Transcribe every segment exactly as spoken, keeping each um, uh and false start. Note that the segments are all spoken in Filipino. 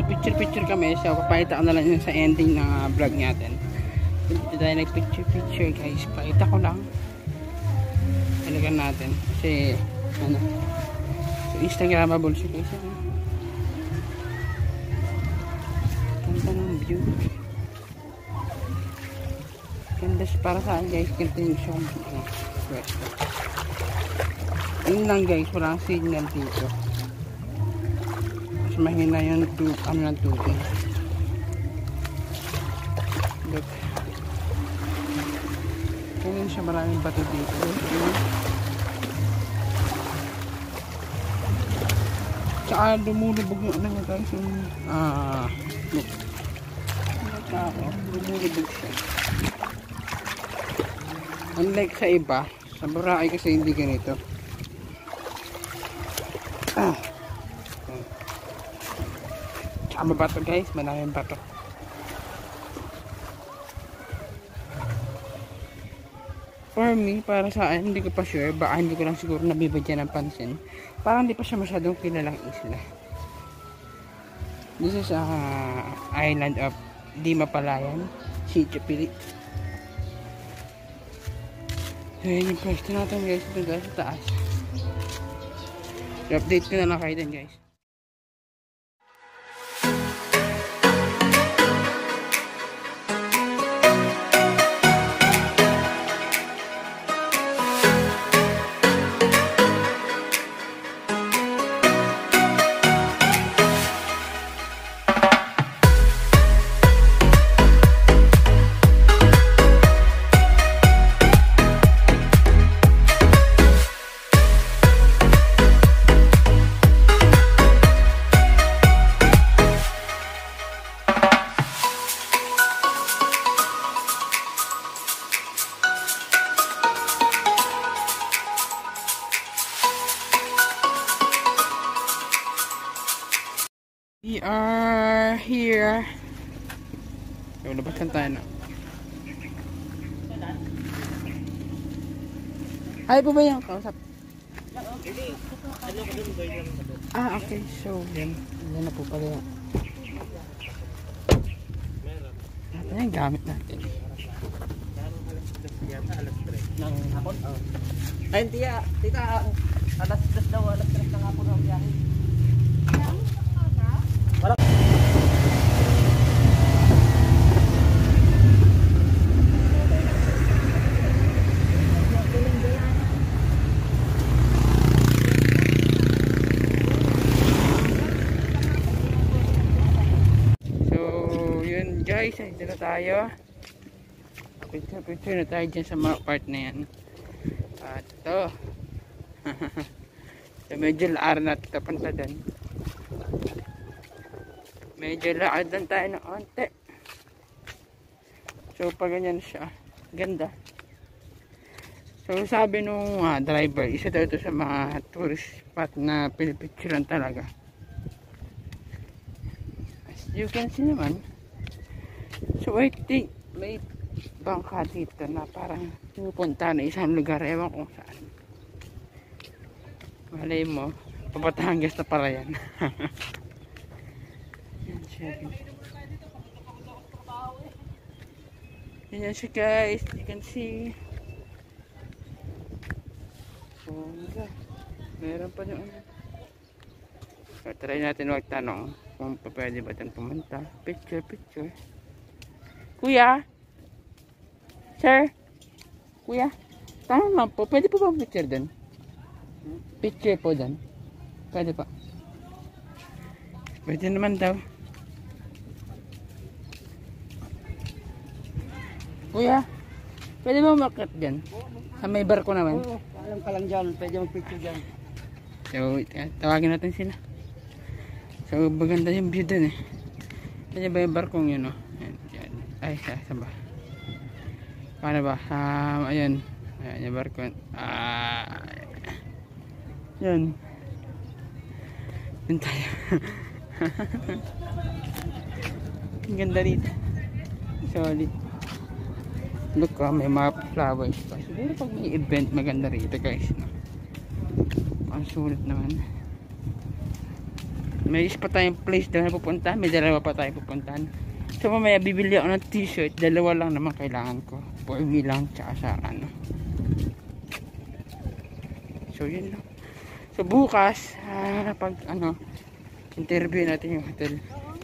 nagpicture-picture kami. So, papakita ko na lang yun sa ending ng uh, vlog natin. Dito tayo nagpicture-picture guys. Pakita ko lang. Talagan natin. Kasi, ano, so, Instagramable siya guys. Ano? Ganda ng view. Ganda para saan guys. Ganda yung siya. Ano, pwesto. Yun lang guys. Walang signal dito. Mas mahina yung ano ng tubig. Look. Ganyan siya, maraming bato dito. Tsaka lumulubog yung ano guys. Yung, ah, look. Tsaka lumulubog siya. Unlike sa iba, sa Boracay kasi hindi ganito. Ah. Tsaka mabato guys, maraming bato. For me, para sa akin, hindi ko pa sure, baka hindi ko lang siguro nabibigyan ng pansin. Parang hindi pa siya masyadong kilalang isla. This is a uh, island of Dimapalayan, Sitio Pili. So yun yung pwesto natin guys, ito guys sa taas. I-update ko na lang kayo din guys. We are here. So, labasan tayo na. Ay po ba yung kausap? Ah, okay. So, yan. Yan na po pala yan. Ito yung gamit natin. Nang hapon? Ay, tiya. Tita, alas tres daw. Alas tres ng hapon ang biyahe. Guys, ito na tayo. Picture picture na tayo dyan sa mga part na yan. At ito. So, medyo laar natin tapunta dun. Medyo laar dan tayo ng onte. So pag ganyan siya, ganda. So sabi nung uh, driver, isa daw ito sa mga tourist spot na pinipicturean talaga. As you can see naman. So I think may bangka dito na parang pupunta na isang lugar, ewan kung saan. Malay mo, Papatangas na pala yan. Yan siya. Yan siya guys, you can see. So, meron pa yung ano. So, try natin magtanong kung pwede ba itong pumunta. Picture, picture. Kuya? Sir? Kuya? Tanong lang po, pwede po ba picture dun? Picture po dun? Pwede pa. Pwede naman daw. Kuya? Pwede ba umakit dyan? Sa may barko naman? Oo, alam ka lang dyan. Pwede mag-picture dyan. So, tawagin natin sila. So, maganda yung view dun eh. Kaya ba yung barkong yun, oh? Ay, saan ba? Paano ba? Um, ayun. Ayun yung barko. Ah, yun. Yun tayo. Ang ganda rito. Solid. Look, oh, may mga flowers pa. Siguro pag may event, maganda rito guys. No? Ang sulit naman. may spot tayong place doon na pupunta. May dalawa pa tayong pupuntahan. So mamaya bibili ako ng t-shirt. Dalawa lang naman kailangan ko. For me lang tsaka sa ano. So yun lang. So bukas ah, pag ano interview natin yung hotel.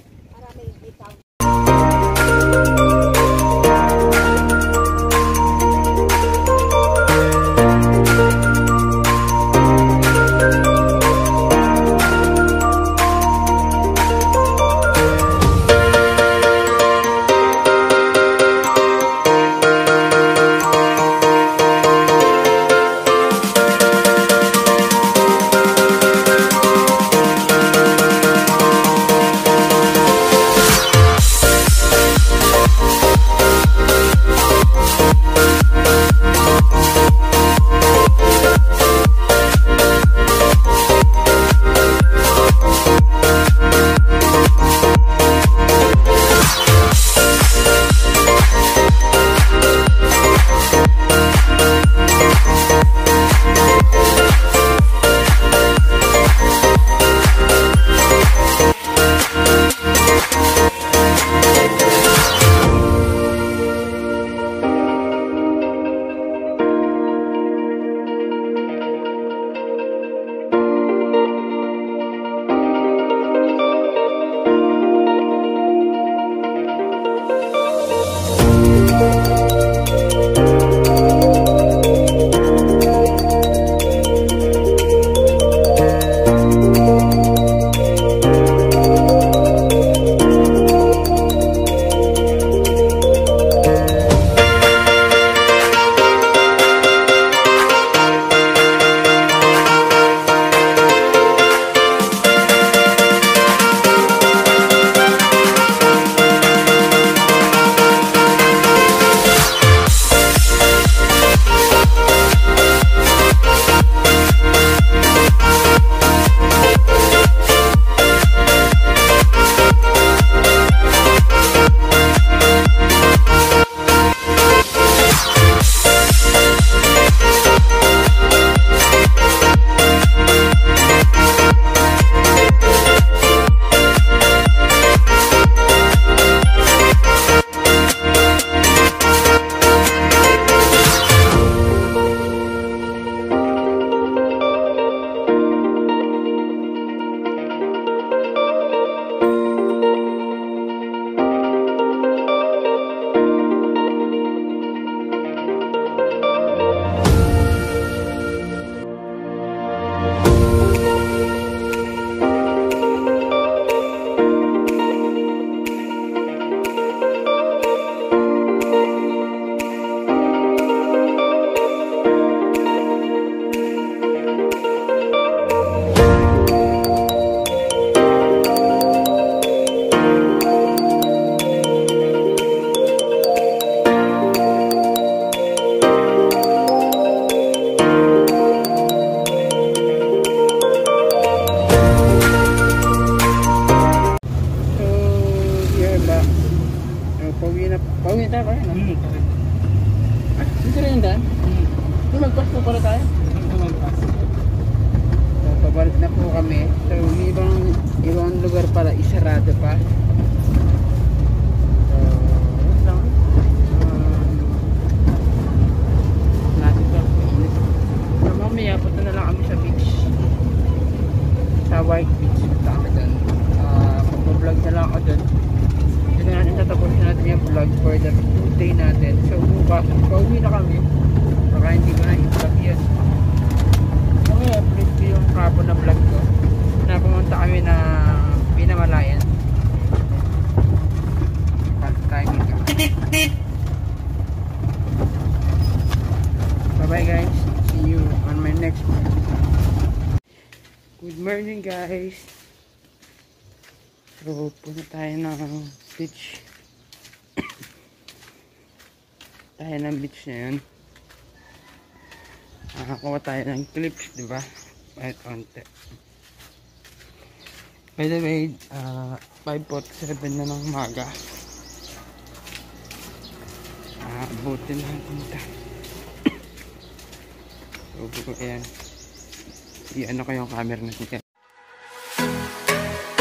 Pabalik na po kami. So may ibang ibang lugar pala isarado pa. So yun lang. Um, natin pa. So mamaya punta na lang kami sa beach. Sa White Beach. Punta kami doon. Uh, Pag-vlog na lang ako doon. Doon na natin tatapusin natin yung vlog for the two day natin. So bukas, pauwi na kami. Baka hindi ko na i-vlog yan. Okay, upload ko yung kapon na vlog ko na pumunta kami na Pinamalayan. Timing ka. Bye bye guys. See you on my next vlog. Good morning guys. So punta tayo ng beach. Tayo ng beach na yun. Nakakuha tayo ng clips, diba? Kahit konti. By the way, uh, five forty-seven na ng umaga. Ah, buti na punta. So, ayan. I-ano ko yung camera natin.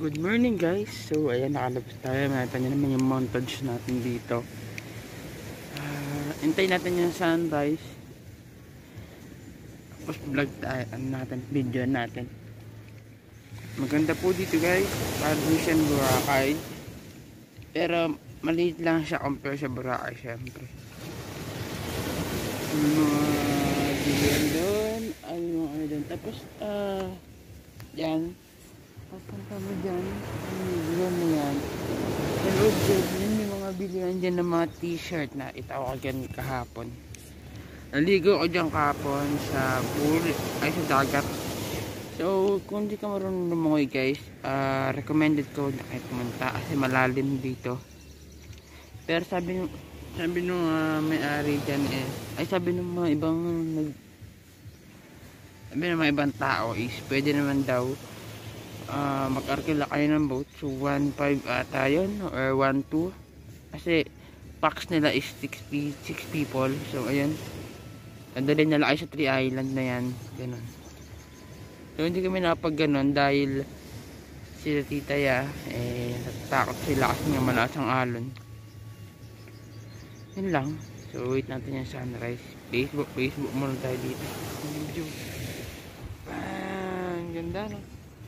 Good morning guys. So ayan, nakalabas tayo. Nakita nyo naman yung montage natin dito. uh, Hintayin natin yung sunrise. Tapos vlog tayo, ano natin, video natin. Maganda po dito guys. Parang siyang Boracay, pero maliit lang siya compare sa Boracay syempre. Yung mga bilihan doon, ay yung ano doon. Tapos ah uh, yan, papunta mo dyan, ang bilihan mo yan. Sa loob dyan, yun yung mga bilihan dyan ng mga t-shirt na itawagan kahapon. Naligo ko dyan kahapon sa pool, ay sa dagat. So kung di ka marunong lumangoy guys, uh, recommended ko na kayo pumunta kasi malalim dito. Pero sabi nung sabi nung uh, may-ari dyan eh, ay sabi nung mga ibang nag sabi ng mga ibang tao is pwede naman daw uh, mag-arkila kayo ng boat. So one five ata yun or one two, kasi pax nila is six people. So ayun, nadali nila kayo sa three island na yan, ganun. So hindi kami napag ganun dahil sila tita ya eh natatakot sila kasi nga malakas ang alon. Yun lang. So wait natin yung sunrise. Facebook, Facebook muna tayo dito. Ah, ang ganda no.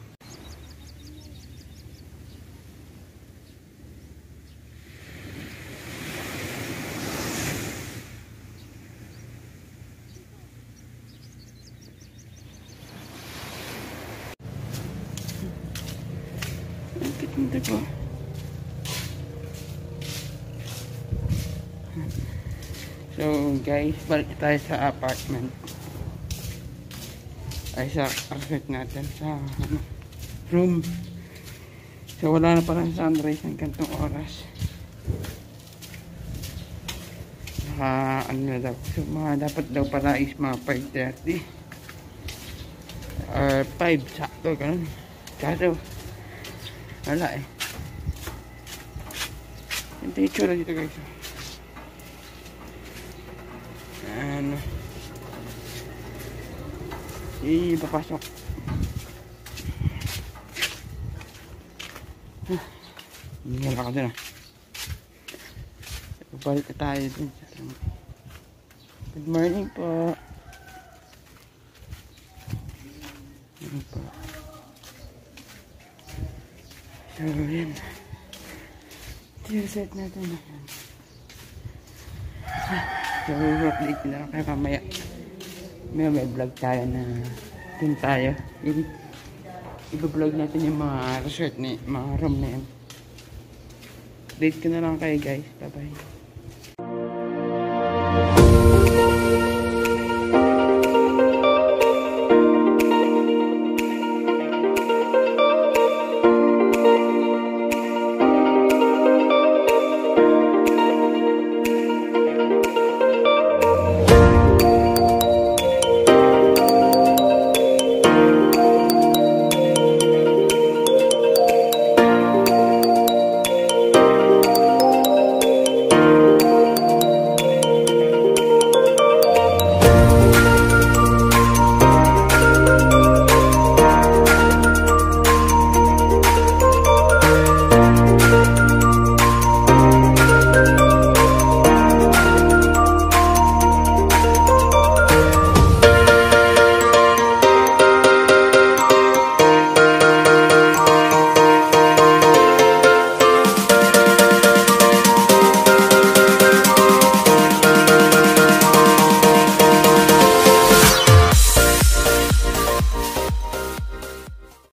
Ang ganda ko. So guys, balik tayo sa apartment. Ay sa apartment natin sa ano, room. So wala na palang sunrise ng gantong oras. Naka ano na daw. So mga dapat daw pala is mga five thirty or five sakto ganun. Kaso wala eh. Yung itsura dito guys. Ano, ipapasok. Hindi ka dun ah. Balik na tayo dun. Good morning po. Ano po. So yun, set natin na yan. So update na kayo kamaya. May may vlog tayo na dun tayo. I-vlog natin yung mga resort na mga room na yan. Update ko na lang kayo guys. Bye bye.